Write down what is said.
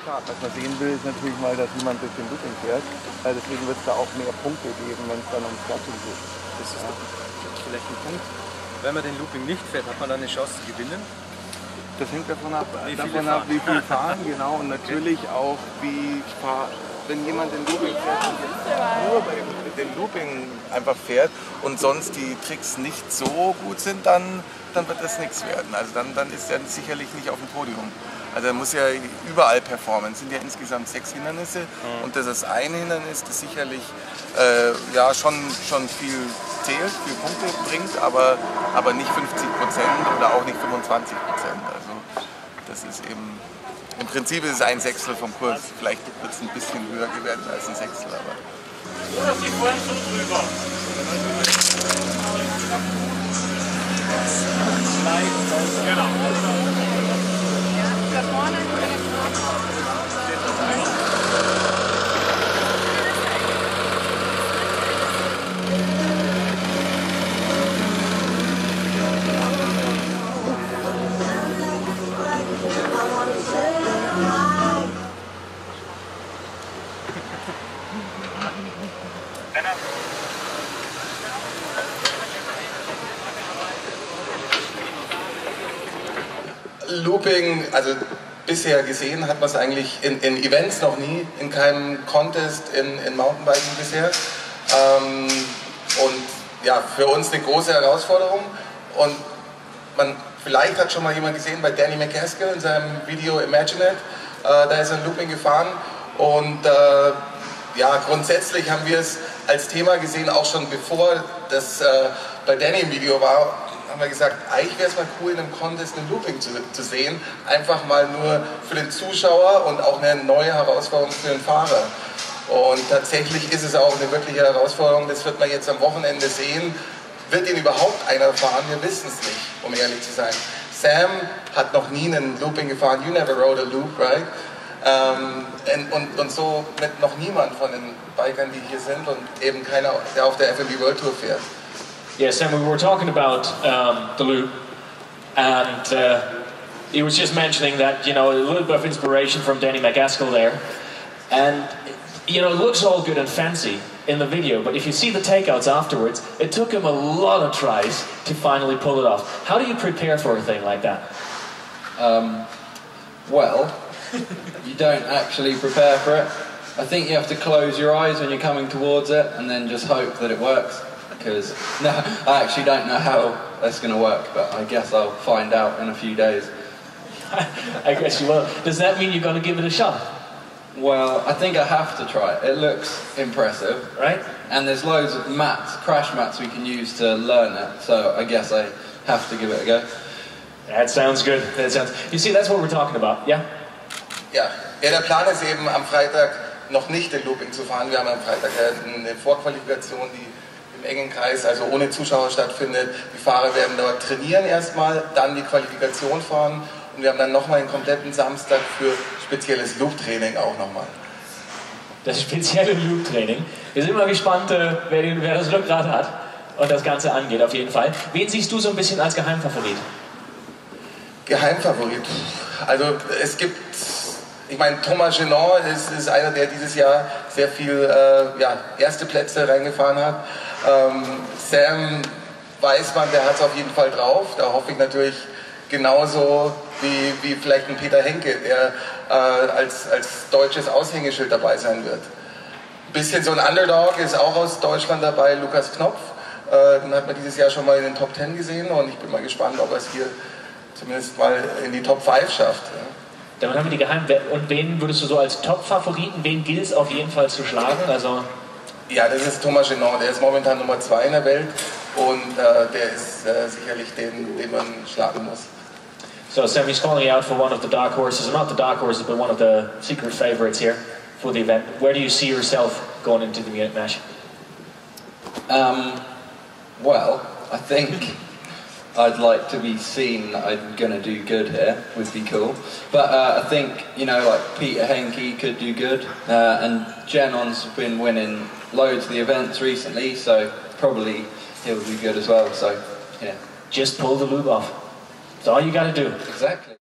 klar. Was man sehen will, ist natürlich mal, dass niemand durch den Looping fährt. Deswegen wird es da auch mehr Punkte geben, wenn es dann ums Klatschen geht. Das ist vielleicht ein Punkt. Wenn man den Looping nicht fährt, hat man dann eine Chance zu gewinnen? Das hängt davon ab, wie viel fahren, genau. Und natürlich auch, wenn jemand den Looping fährt und nur mit dem Looping einfach fährt und sonst die Tricks nicht so gut sind, dann wird das nichts werden. Also dann ist er sicherlich nicht auf dem Podium. Also er muss ja überall performen. Es sind ja insgesamt 6 Hindernisse und das ist ein Hindernis, das sicherlich ja, schon viel zählt, viel Punkte bringt, aber nicht 50% oder auch nicht 25%. Also das ist eben, im Prinzip ist es ein Sechstel vom Kurs. Vielleicht wird es ein bisschen höher gewertet als ein Sechstel, aber... Die vorhin schon drüber. Genau. Da vorne Looping, also bisher gesehen hat man es eigentlich in Events noch nie, in keinem Contest in Mountainbiken bisher. Und ja, für uns eine große Herausforderung. Und vielleicht hat schon mal jemand gesehen bei Danny McCaskill in seinem Video Imagine It, da ist er ein Looping gefahren. Und ja, grundsätzlich haben wir es als Thema gesehen, auch schon bevor das bei Danny im Video war, haben wir gesagt, eigentlich wäre es mal cool, in einem Contest ein Looping zu sehen. Einfach mal nur für den Zuschauer und auch eine neue Herausforderung für den Fahrer. Und tatsächlich ist es auch eine wirkliche Herausforderung, das wird man jetzt am Wochenende sehen. Wird ihn überhaupt einer fahren? Wir wissen es nicht, um ehrlich zu sein. Sam hat noch nie einen Looping gefahren. You never rode a loop, right? Und so mit noch niemand von den Bikern, die hier sind und eben keiner, der auf der FMB World Tour fährt. Yeah, Sam, we were talking about the loop, and he was just mentioning that, you know, a little bit of inspiration from Danny McCaskill there, and, you know, it looks all good and fancy in the video, but if you see the takeouts afterwards, it took him a lot of tries to finally pull it off. How do you prepare for a thing like that? Well, you don't actually prepare for it. I think you have to close your eyes when you're coming towards it and then just hope that it works. Because no, I actually don't know how that's going to work, but I guess I'll find out in a few days. I guess you will. Does that mean you're going to give it a shot? Well, I think I have to try it. It looks impressive, right? And there's loads of mats, crash mats we can use to learn it, so I guess I have to give it a go. That sounds good. You see, that's what we're talking about, yeah? Ja, der Plan ist eben am Freitag noch nicht den Looping zu fahren. Wir haben am Freitag eine Vorqualifikation, die im engen Kreis, also ohne Zuschauer stattfindet. Die Fahrer werden dort trainieren erstmal, dann die Qualifikation fahren und wir haben dann nochmal einen kompletten Samstag für spezielles Loop-Training auch nochmal. Das spezielle Loop-Training. Wir sind mal gespannt, wer das Glück gerade hat und das Ganze angeht, auf jeden Fall. Wen siehst du so ein bisschen als Geheimfavorit? Geheimfavorit? Also es gibt... Ich meine, Thomas Genon ist einer, der dieses Jahr sehr viel erste Plätze reingefahren hat. Sam Weismann, der hat es auf jeden Fall drauf. Da hoffe ich natürlich genauso wie vielleicht ein Peter Henke, der als deutsches Aushängeschild dabei sein wird. Ein bisschen so ein Underdog ist auch aus Deutschland dabei, Lukas Knopf. Den hat man dieses Jahr schon mal in den Top 10 gesehen und ich bin mal gespannt, ob er es hier zumindest mal in die Top 5 schafft. Ja. Damit haben wir die Und wen würdest du so als Top-Favoriten, wen gilt es auf jeden Fall zu schlagen? Also ja, das ist Thomas Genon, der ist momentan Nummer 2 in der Welt und der ist sicherlich den man schlagen muss. So Sammy's calling out for one of the dark horses, not the dark horses, but one of the secret favorites here for the event. Where do you see yourself going into the Munich Mesh? Well, I think I'd like to be seen that I'm going to do good here, would be cool. But I think, you know, like Peter Henke could do good. And Genon's been winning loads of the events recently, so probably he'll do good as well. So, yeah. Just pull the loop off. That's all you got to do. Exactly.